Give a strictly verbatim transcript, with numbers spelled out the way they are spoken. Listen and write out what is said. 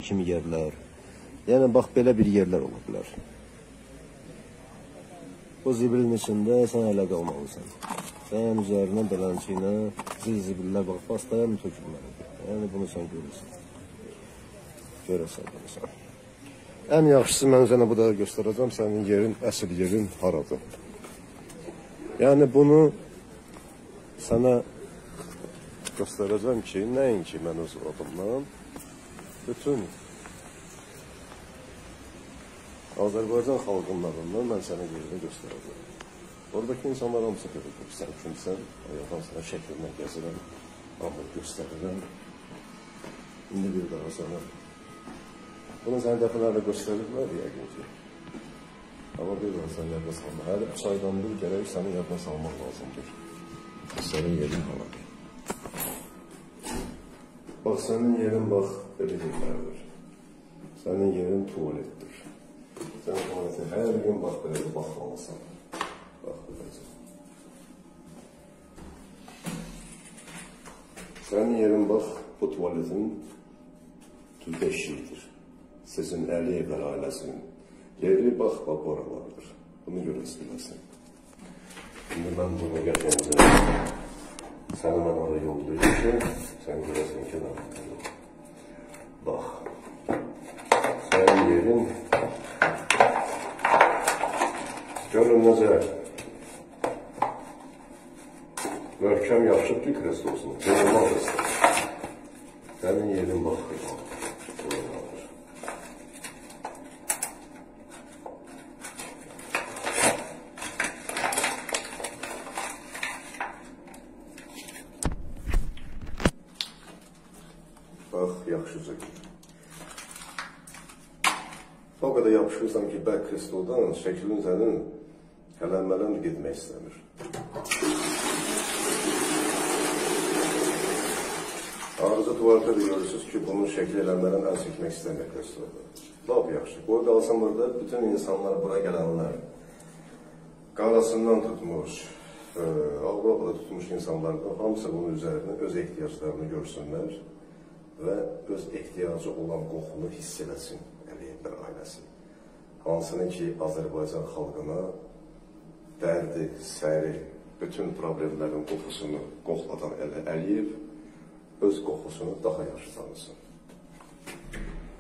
kimi yerlər. Yəni, bax, belə bir yerlər ola bilər. Bu zibilin içində sən hələ qalmalısan. Sən üzərinə belənçiyinə zil-zibillər bax, pastayan tökülməlidir. Yəni, bunu sən görürsən. Görəsən, görəsən. Ən yaxşısı mən sənə bu da göstərəcəm, sənin yerin, əsl yerin haradır. Yəni, bunu sənə göstərəcəm ki, nəinki mən öz adımdan, bütün Azərbaycan xalqının adından mən sənə yerini göstərəcəm. Oradakı insanlar hamısı görürük. Sən kimsən, ayaqdan sənə şəklindən gəzirəm, amma göstərirəm. İndi bir daha sənə. Bunu sənə dəfələrlə göstərirlər, yəqin ki. Amma bir daha sənə yadda salmaq. Hər üç aydan bir gərək səni yadda salmaq lazımdır. Sənin yerin haladır. Bax, sənin yerin, bax, belə yerlərdir. Sənin yerin tualetdir. Sən tualeti hər gün, bax, belə bir baxmalısan. Bax, beləcə. Sənin yerin, bax, bu tualetin tüzdeşiyidir. Sizin Əliyevlər ailəsinin yeri, bax, bax, oralardır. Bunu görəsi biləsin. Şimdi mən bunu gətirəcəm. Səni mən oraya yollayayım ki, sən görəsin ki, bax, sənin yerin görün necə möhkəm yaxşıdır kreslosunu, qırılmaq istəyir. Sənin yerin bax, qırılmadır. Bax, yaxşıca gör. O qədər yapışırsan ki, bək kristaldan şəklin sənin hələnmələn getmək istəmir. Arıza tuvaletdə də görürsünüz ki, bunun şəkli hələnmələn əl çəkmək istəmir kristalda. Lap yaxşı. Qoy qalsın burada bütün insanlar, bura gələnlər, qarasından tutmuş, Avropada tutmuş insanlar da hamısı bunun üzərində öz ehtiyaclarını görsünlər və öz ehtiyacı olan qoxunu hiss eləsin. Əliyevlər ailəsi. Hansının ki, Azərbaycan xalqına dərdi, səri, bütün problemlərin qoxusunu qoxladan Əliyev öz qoxusunu daha yaxşı tanısın.